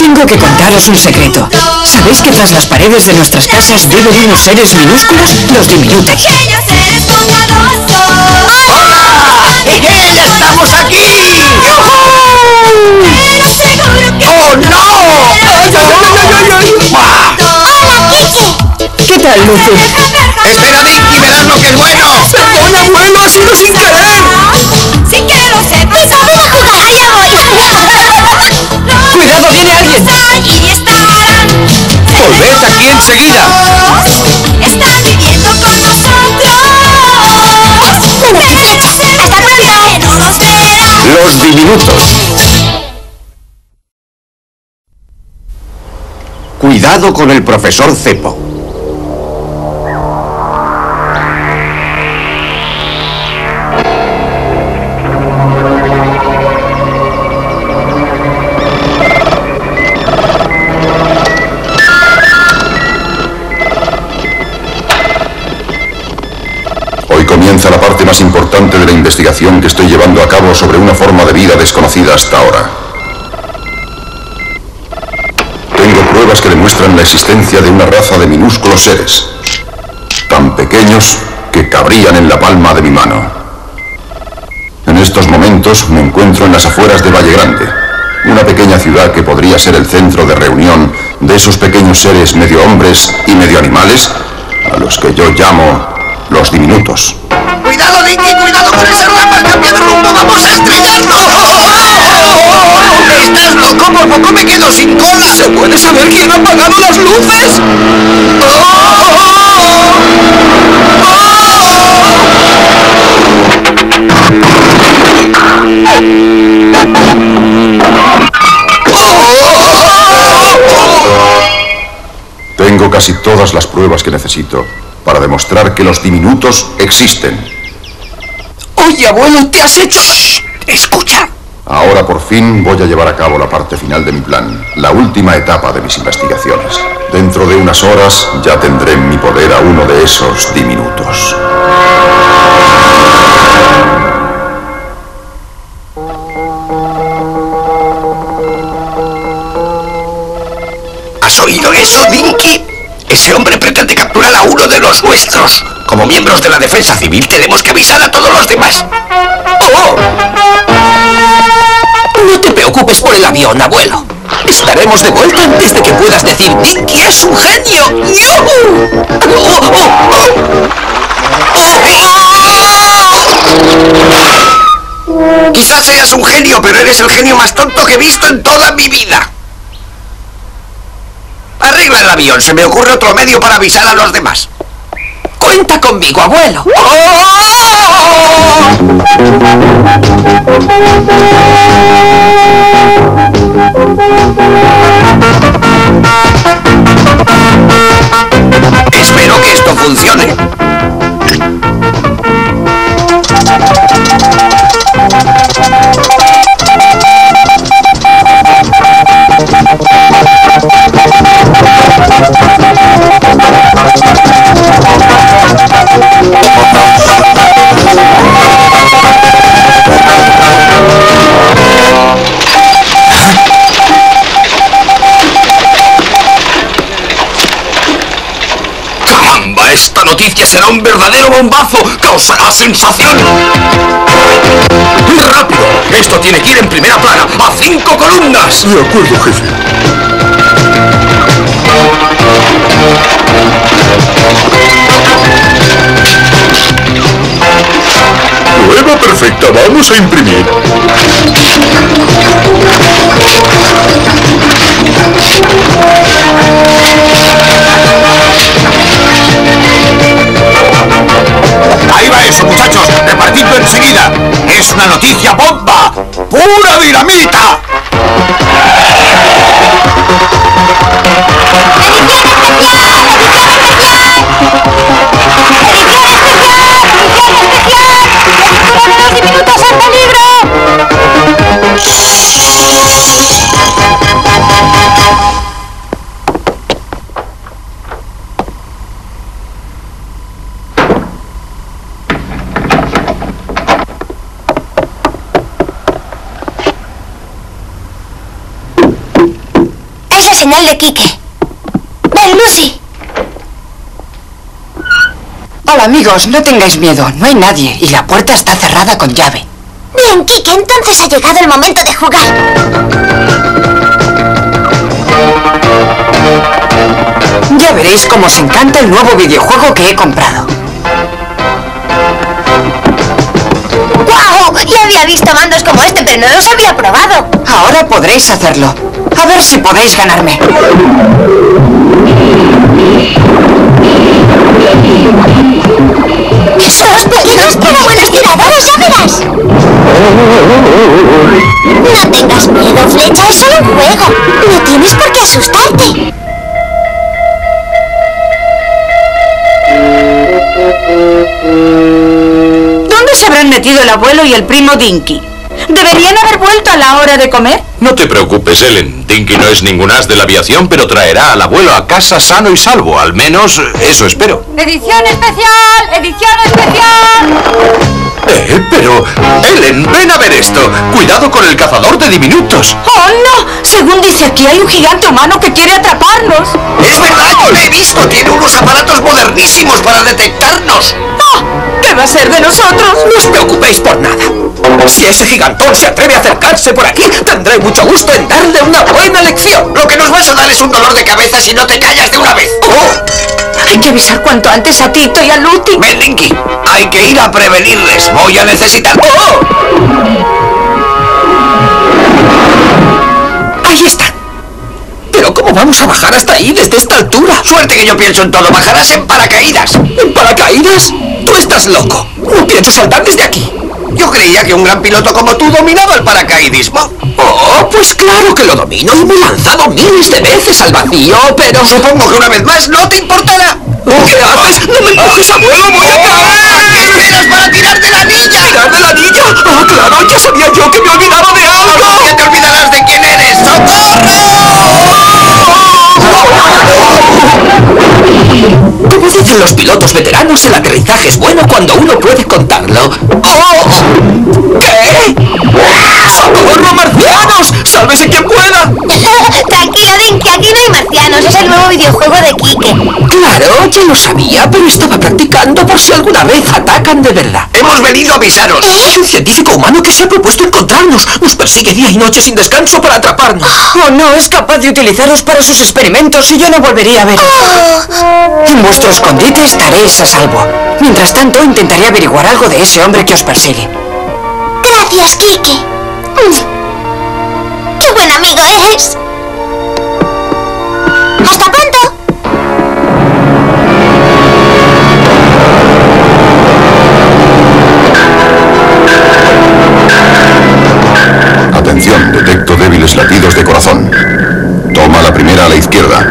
Tengo que contaros un secreto. ¿Sabéis que tras las paredes de nuestras casas viven unos seres minúsculos? Los diminutos. ¡Hola! ¡Ya estamos aquí! ¡Oh, no! ¿Qué tal, Lucy? ¡Espera, Dick, y verás lo que es bueno! ¡Perdón, abuelo! ¡Ha sido sin querer! Sin que lo sepas, vamos a jugar. ¡Allá voy! ¡Cuidado, viene alguien! Allí estarán. ¡Volved aquí enseguida! Están viviendo con nosotros. Buenas noches. Hasta pronto. Que no los verán. Los diminutos. Cuidado con el profesor Cepo. Hoy comienza la parte más importante de la investigación que estoy llevando a cabo sobre una forma de vida desconocida hasta ahora. Tengo pruebas que demuestran la existencia de una raza de minúsculos seres, tan pequeños que cabrían en la palma de mi mano. En estos momentos me encuentro en las afueras de Valle Grande, una pequeña ciudad que podría ser el centro de reunión de esos pequeños seres medio hombres y medio animales, a los que yo llamo los diminutos. ¡Cuidado, Dinky! ¡Cuidado con esa rama! ¡Cambia de rumbo! ¡Vamos a estrellarnos! ¡Estás loco! ¡Por poco me quedo sin cola! ¿Se puede saber quién ha apagado las luces? Tengo casi todas las pruebas que necesito para demostrar que los diminutos existen. Oye, abuelo, ¿te has hecho? ¡Shh! ¡Escucha! Ahora por fin voy a llevar a cabo la parte final de mi plan, la última etapa de mis investigaciones. Dentro de unas horas ya tendré en mi poder a uno de esos diminutos. ¿Has oído eso, Dinky? Ese hombre pretende capturar a uno de los nuestros. Como miembros de la defensa civil tenemos que avisar a todos los demás. ¡Oh! No te preocupes por el avión, abuelo. Estaremos de vuelta antes de que puedas decir Dinky es un genio. ¡Yuhu! Quizás seas un genio, pero eres el genio más tonto que he visto en toda mi vida. Arregla el avión, se me ocurre otro medio para avisar a los demás. Cuenta conmigo, abuelo. Espero que esto funcione. ¡Caramba! Esta noticia será un verdadero bombazo. ¡Causará sensación! ¡Rápido! Esto tiene que ir en primera plana, a 5 columnas. De acuerdo, jefe. Prueba perfecta, vamos a imprimir. Ahí va eso, muchachos. Repartidlo enseguida. Es una noticia bomba. ¡Pura dinamita! señal de Kike. ¡Ven, Lucy! Hola, amigos, no tengáis miedo. No hay nadie y la puerta está cerrada con llave. Bien, Kike, entonces ha llegado el momento de jugar. Ya veréis cómo os encanta el nuevo videojuego que he comprado. ¡Guau! Ya había visto mandos como este, pero no los había probado. Ahora podréis hacerlo. A ver si podéis ganarme. ¡Esos peligros tienen buenas tiradoras, ya verás! No tengas miedo, Flecha, es solo un juego. No tienes por qué asustarte. ¿Dónde se habrán metido el abuelo y el primo Dinky? ¿Deberían haber vuelto a la hora de comer? No te preocupes, Ellen. Dinky no es ningún as de la aviación, pero traerá al abuelo a casa sano y salvo. Al menos, eso espero. ¡Edición especial! ¡Edición especial! Pero... Ellen, ven a ver esto. Cuidado con el cazador de diminutos. ¡Oh, no! Según dice aquí, hay un gigante humano que quiere atraparnos. ¡Es verdad! ¡Yo lo he visto! ¡Tiene unos aparatos modernísimos para detectarnos! ¡Oh! ¿Qué va a ser de nosotros? No os preocupéis por nada. Si ese gigantón se atreve a acercarse por aquí, tendré mucho gusto en darle una buena lección. Lo que nos vas a dar es un dolor de cabeza si no te callas de una vez. ¡Oh! Hay que avisar cuanto antes a Tito y a Luti. Ven, Dinky. Hay que ir a prevenirles. Voy a necesitar... ¡Oh! Ahí están. Pero ¿cómo vamos a bajar hasta ahí desde esta altura? Suerte que yo pienso en todo. Bajarás en paracaídas. ¿En paracaídas? Tú estás loco. No pienso saltar desde aquí. Yo creía que un gran piloto como tú dominaba el paracaidismo. Oh, pues claro que lo domino y me he lanzado miles de veces al vacío, pero supongo que una vez más no te importará. ¿Qué haces? ¡No me empujes, abuelo! ¡Voy a caer! ¿Qué esperas para tirar de la anilla? ¿Tirar de la anilla? ¡Oh, claro! ¡Ya sabía yo que me olvidaba de algo! ¡Ya te olvidarás de quién eres! Como dicen los pilotos veteranos, el aterrizaje es bueno cuando uno puede contarlo. ¡Oh! ¿Qué? ¡Socorro, marcianos! ¡Sálvese quien pueda! Tranquilo, Dinky, aquí no hay marcianos. Es el nuevo videojuego de Kike. Claro, ya lo sabía, pero estaba practicando por si alguna vez atacan de verdad. Hemos venido a avisaros. Es un científico humano que se ha propuesto encontrarnos. Nos persigue día y noche sin descanso para atraparnos. Oh, no, es capaz de utilizaros para sus experimentos y yo no volvería a veros. En vuestro escondite estaréis a salvo. Mientras tanto, intentaré averiguar algo de ese hombre que os persigue. Gracias, Kike. ¡Qué buen amigo eres! ¡Hasta pronto! Atención, detecto débiles latidos de corazón. Toma la primera a la izquierda.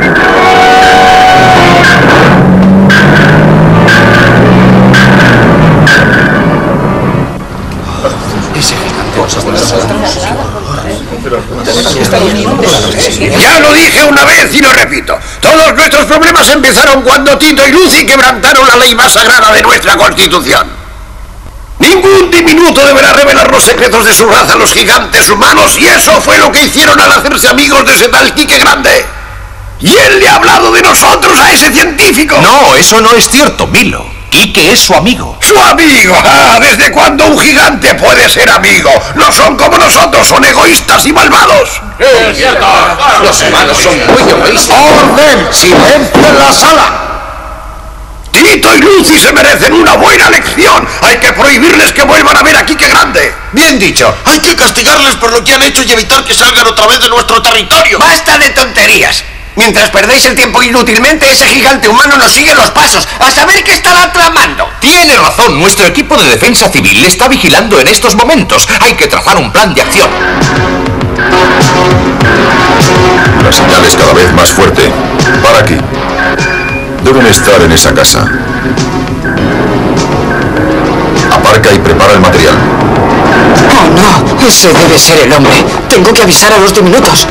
Ya lo dije una vez y lo repito. Todos nuestros problemas empezaron cuando Tito y Lucy quebrantaron la ley más sagrada de nuestra Constitución. Ningún diminuto deberá revelar los secretos de su raza a los gigantes humanos, y eso fue lo que hicieron al hacerse amigos de ese tal Kike Grande. ¿Y él le ha hablado de nosotros a ese científico? No, eso no es cierto, Milo. Kike es su amigo. ¡Su amigo! ¡Ah! ¿Desde cuándo un gigante puede ser amigo? No son como nosotros, son egoístas y malvados. Es cierto. Los humanos son muy egoístas. ¡Orden! ¡Silencio en la sala! Tito y Lucy se merecen una buena lección. Hay que prohibirles que vuelvan a ver a Kike Grande. Bien dicho. Hay que castigarles por lo que han hecho y evitar que salgan otra vez de nuestro territorio. ¡Basta de tonterías! Mientras perdéis el tiempo inútilmente, ese gigante humano nos sigue los pasos. A saber qué estará tramando. Tiene razón. Nuestro equipo de defensa civil le está vigilando en estos momentos. Hay que trazar un plan de acción. La señal es cada vez más fuerte. Para aquí. Deben estar en esa casa. Aparca y prepara el material. Oh, no, ese debe ser el hombre. Tengo que avisar a los diminutos.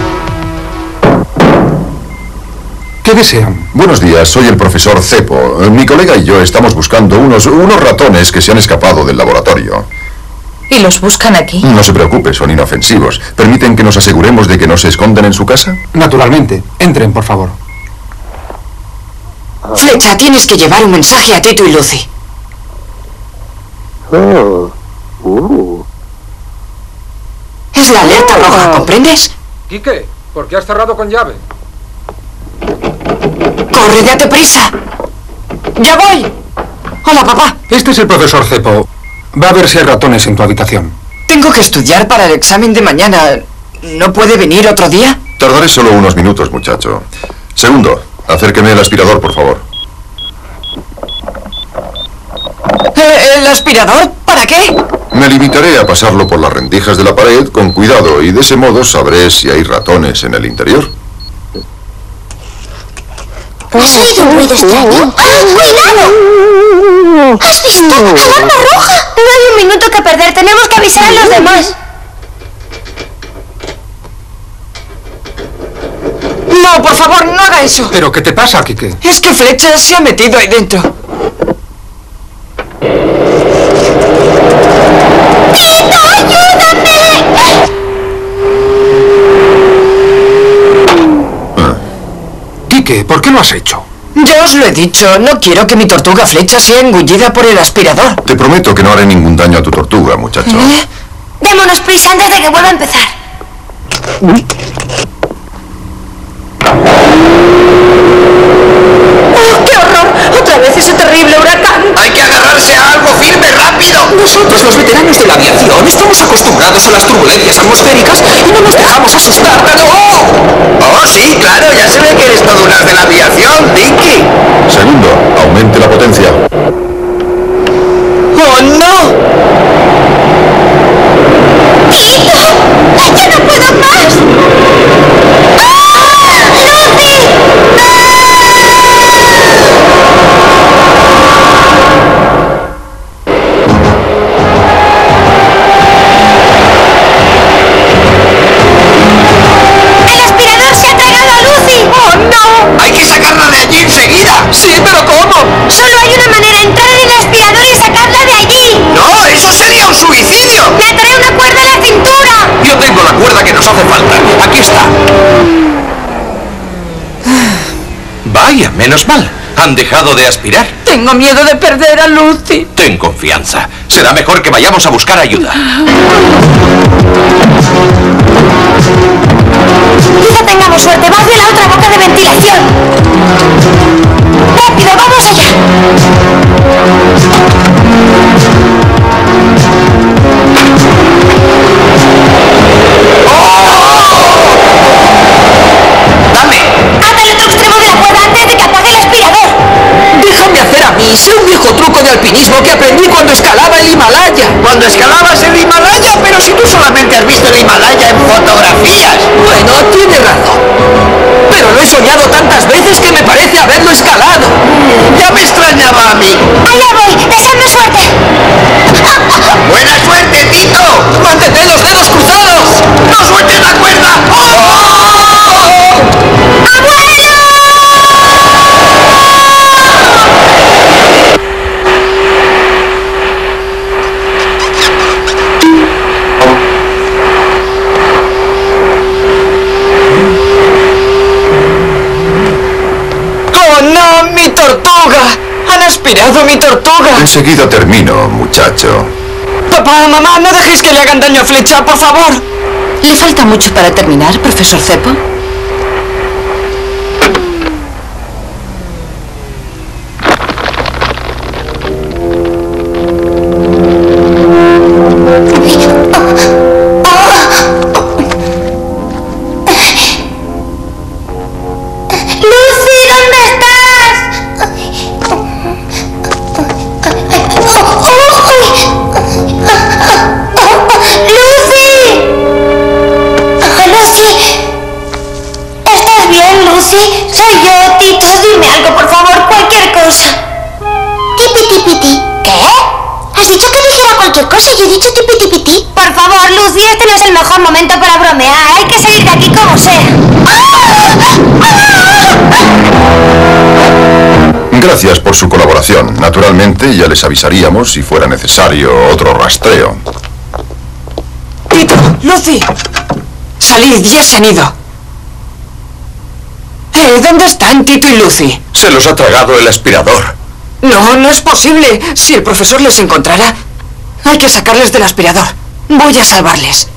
¿Qué desean? Buenos días, soy el profesor Cepo. Mi colega y yo estamos buscando unos ratones que se han escapado del laboratorio. ¿Y los buscan aquí? No se preocupe, son inofensivos. ¿Permiten que nos aseguremos de que no se esconden en su casa? Naturalmente. Entren, por favor. Flecha, tienes que llevar un mensaje a Tito y Lucy. Es la alerta roja, ¿comprendes? Quique, ¿por qué has cerrado con llave? ¡Corre, date prisa! ¡Ya voy! Hola, papá. Este es el profesor Cepo. Va a ver si hay ratones en tu habitación. Tengo que estudiar para el examen de mañana. ¿No puede venir otro día? Tardaré solo unos minutos, muchacho. Segundo, acérqueme el aspirador, por favor. ¿El aspirador? ¿Para qué? Me limitaré a pasarlo por las rendijas de la pared con cuidado y de ese modo sabré si hay ratones en el interior. ¿Has oído un ruido extraño? ¡Ah, cuidado! ¿Has visto? ¡Alarma roja! No hay un minuto que perder, tenemos que avisar a los demás. No, por favor, no haga eso. ¿Pero qué te pasa, Quique? Es que Flecha se ha metido ahí dentro. ¡Tito, ayúdame! Quique, ¿por qué lo has hecho? Ya os lo he dicho, no quiero que mi tortuga Flecha sea engullida por el aspirador. Te prometo que no haré ningún daño a tu tortuga, muchacho. Démonos prisa antes de que vuelva a empezar. ¡Oh, qué horror! ¡Otra vez ese terrible huracán! ¡Hay que agarrarse a algo firme, rápido! Nosotros, los veteranos de la aviación, estamos acostumbrados a las turbulencias atmosféricas y no nos dejamos asustar. ¡Oh, sí, claro! Ya se ve que eres todo un as de la aviación, Dinky. Segundo, aumente la potencia. ¡Oh, no! ¡Tito! ¡Ya no puedo más! ¡Ah! ¡Lucy! ¡El aspirador se ha tragado a Lucy! ¡Oh, no! ¡Hay que sacarla de allí enseguida! Sí, pero ¿cómo? Solo hay una manera, entrar en el aspirador y sacarla de allí. ¡No! ¡Eso sería un suicidio! ¡Me ataré una cuerda a la cintura! Yo tengo la cuerda que nos hace falta. Aquí está. Vaya, menos mal. Han dejado de aspirar. Tengo miedo de perder a Lucy. Ten confianza. Será mejor que vayamos a buscar ayuda. Quizá tengamos suerte. Va hacia la otra boca de ventilación. ¡Rápido, vamos allá! ¡Dame! ¡Ata el otro extremo de la cuerda antes de que apague el aspirador! Déjame hacer a mí. Sé un viejo truco de alpinismo que aprendí cuando escalaba el Himalaya. Cuando escalabas el Himalaya, pero si tú solamente has visto el Himalaya en fotografías. Bueno, tiene razón. Pero lo he soñado tantas veces que me parece haberlo escalado. Ya me extrañaba a mí. ¡Allá voy! ¡Deseadme suerte! ¡Buena suerte, Tito! ¡Mantente los dedos cruzados! ¡No sueltes la cuerda! ¡Oh, no! ¡Mi tortuga! ¡Han aspirado mi tortuga! Enseguida termino, muchacho. Papá, mamá, no dejéis que le hagan daño a Flecha, por favor. ¿Le falta mucho para terminar, profesor Cepo? ¡Lucy, ¿dónde estás? ¡Lucy! ¡Lucy! ¿Estás bien, Lucy? Soy yo, Tito. Dime algo, por favor, cualquier cosa. Tipitipiti. ¿Qué? ¿Has dicho que dijera cualquier cosa? Yo he dicho tipitipiti. Por favor, Lucy, este no es el mejor momento para bromear. Hay que salir de aquí como sea. Gracias por su colaboración. Naturalmente, ya les avisaríamos si fuera necesario otro rastreo. Lucy. Salid, ya se han ido. ¿Dónde están Tito y Lucy? Se los ha tragado el aspirador. No, no es posible. Si el profesor les encontrara, hay que sacarles del aspirador. Voy a salvarles.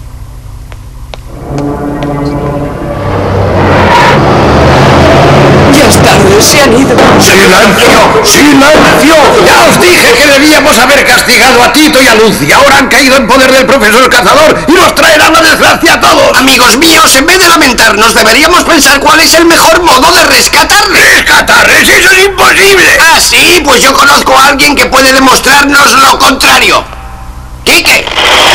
Ya es tarde, se han ido. ¡Silencio! ¡Silencio! Ya os dije que debíamos haber castigado a Tito y a Lucy. Ahora han caído en poder del profesor cazador y nos traerán la desgracia a todos. Amigos míos, en vez de lamentarnos, deberíamos pensar cuál es el mejor modo de rescatarles. ¡Rescatarles! ¡Eso es imposible! Ah, sí, pues yo conozco a alguien que puede demostrarnos lo contrario. ¡Quique!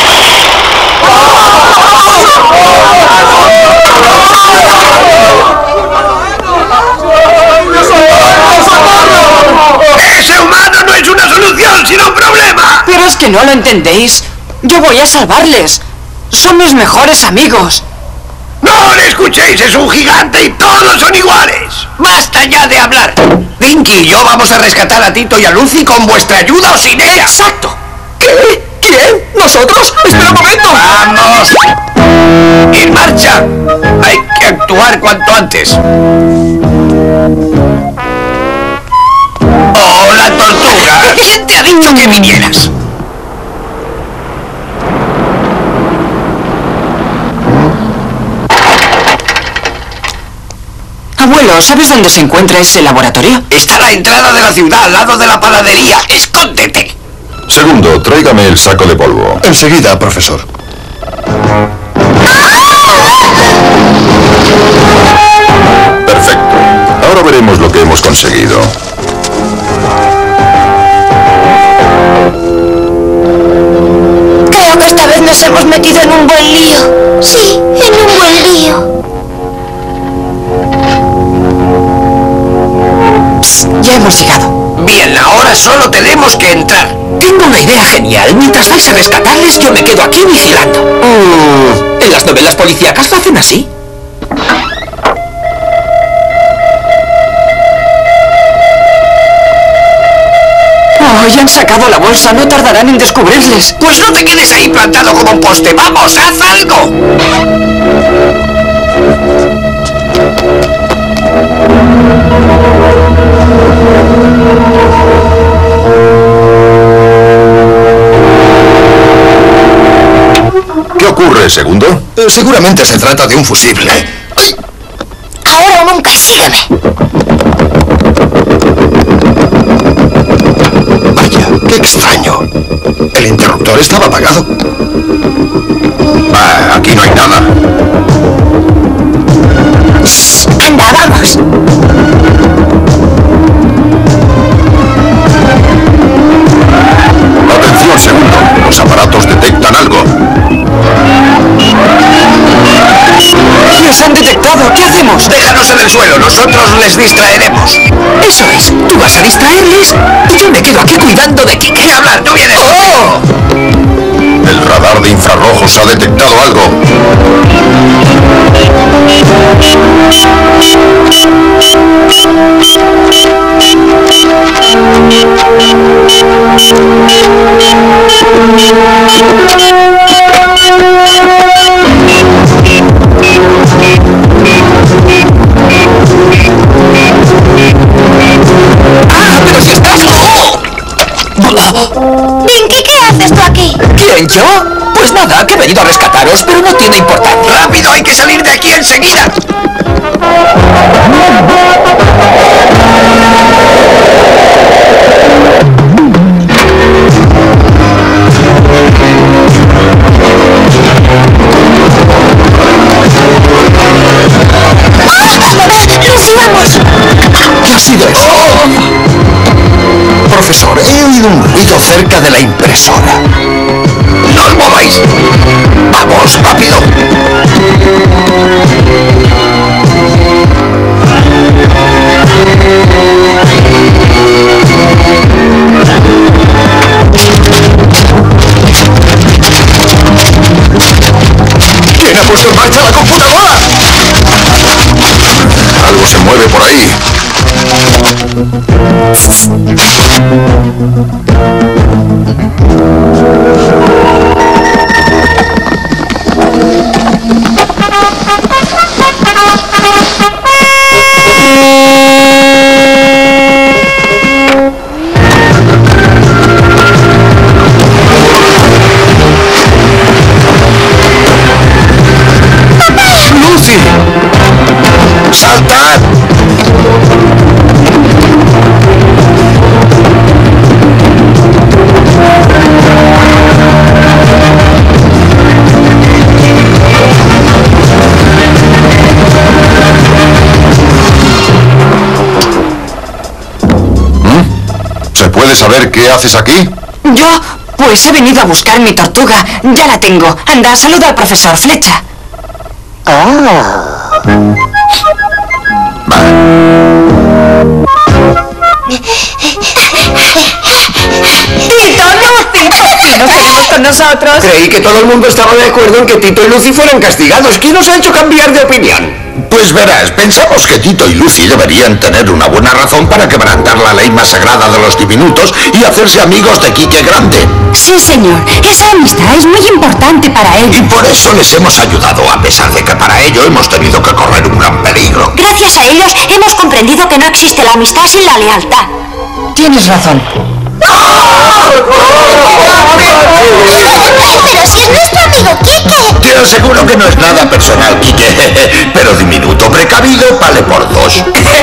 ¡Ese humano no es una solución, sino un problema! Pero es que no lo entendéis. Yo voy a salvarles. Son mis mejores amigos. ¡No le escuchéis! ¡Es un gigante y todos son iguales! ¡Basta ya de hablar! Dinky y yo vamos a rescatar a Tito y a Lucy con vuestra ayuda o sin ella. ¡Exacto! ¿Qué? ¿Quién? ¿Nosotros? ¡Espera un momento! ¡Vamos! ¡En marcha! Hay que actuar cuanto antes. ¡Hola, tortuga! ¿Quién te ha dicho que vinieras? Abuelo, ¿sabes dónde se encuentra ese laboratorio? Está a la entrada de la ciudad, al lado de la panadería. ¡Escóndete! Segundo, tráigame el saco de polvo. Enseguida, profesor. Perfecto. Ahora veremos lo que hemos conseguido. Creo que esta vez nos hemos metido en un buen lío. Sí, en un buen lío. Ya hemos llegado. Bien, ahora solo tenemos que entrar. Tengo una idea genial. Mientras vais a rescatarles, yo me quedo aquí vigilando. En las novelas policíacas lo hacen así. Oh, ya han sacado la bolsa. No tardarán en descubrirles. Pues no te quedes ahí plantado como un poste. ¡Vamos, haz algo! ¿Qué ocurre, segundo? Seguramente se trata de un fusible. ¡Ay! Ahora o nunca, sígueme. Vaya, qué extraño. El interruptor estaba apagado. Aquí no hay nada. Anda, vamos. Atención, segundo. Los aparatos detectan algo. ¡Nos han detectado! ¿Qué hacemos? Déjanos en el suelo, nosotros les distraeremos. Eso es. Tú vas a distraerles y yo me quedo aquí cuidando de Quique. ¿Qué hablar? ¿Tú vienes? ¡Oh! El radar de infrarrojos ha detectado algo. ¡Ah, pero si estás... ¡Oh! Dinky, ¿qué haces tú aquí? ¿Quién, yo? Pues nada, que he venido a rescataros, pero no tiene importancia. ¡Rápido! ¡Hay que salir de aquí enseguida! ¡Lucy, vamos! ¿Qué ha sido eso? Profesor, he oído un ruido cerca de la impresora. ¡No os mováis! ¡Vamos, rápido! ¿Quién ha puesto en marcha la computadora? Algo se mueve por ahí. ¡Saltad! ¿Se puede saber qué haces aquí? Yo, pues he venido a buscar mi tortuga. Ya la tengo. Anda, saluda al profesor Flecha. ¡Tito, Lucy! ¿Por qué no queremos con nosotros? Creí que todo el mundo estaba de acuerdo en que Tito y Lucy fueran castigados. ¿Quién os ha hecho cambiar de opinión? Pues verás, pensamos que Tito y Lucy deberían tener una buena razón para quebrantar la ley más sagrada de los diminutos y hacerse amigos de Quique Grande. Sí, señor. Esa amistad es muy importante para Y ellos. por eso les hemos ayudado, a pesar de que para ello hemos tenido que correr un gran peligro. Gracias a ellos hemos comprendido que no existe la amistad sin la lealtad. Tienes razón. Pero si es nuestro amigo Quique. Te aseguro que no es nada personal, Quique, pero diminuto precavido vale por dos.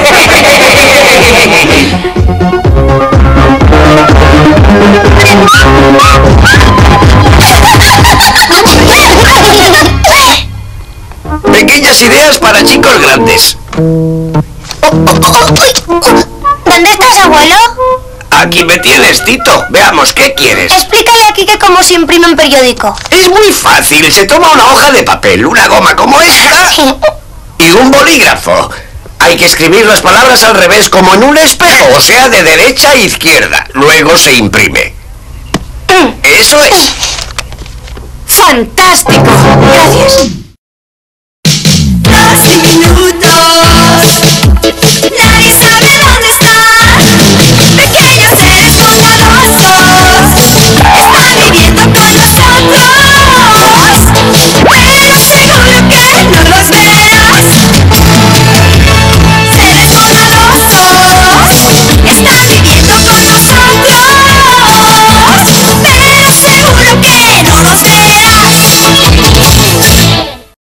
Pequeñas ideas para chicos grandes. ¿Dónde estás, abuelo? Aquí me tienes, Tito. Veamos, ¿qué quieres? Explícale a Quique cómo se imprime un periódico. Es muy fácil. Se toma una hoja de papel, una goma como esta y un bolígrafo. Hay que escribir las palabras al revés como en un espejo, o sea, de derecha a izquierda. Luego se imprime. Eso es. ¡Fantástico! Gracias.